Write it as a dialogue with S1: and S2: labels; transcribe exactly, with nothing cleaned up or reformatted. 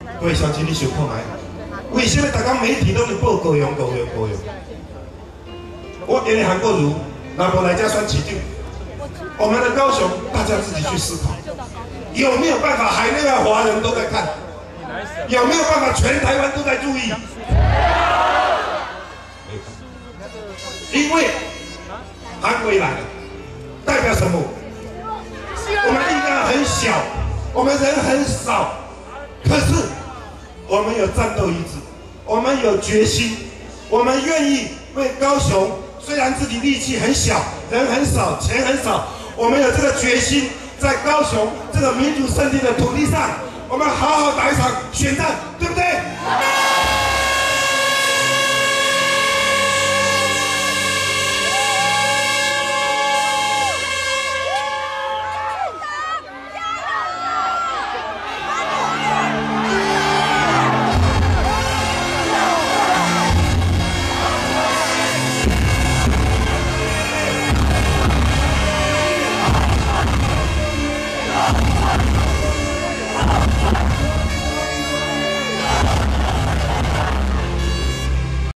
S1: 各位乡亲，你想看卖？为什么大家媒体都在报高雄、高雄、高雄？我给你韩国瑜，那么来家选市长，我们的高雄，大家自己去思考，有没有办法海内外华人都在看？有没有办法全台湾都在注意？因为韩国瑜来了，代表什么？我们力量很小，我们人很少，可是我们有战斗意志，我们有决心，我们愿意为高雄。虽然自己力气很小，人很少，钱很少，我们有这个决心，在高雄这个民主圣地的土地上，我们好好打一场选战。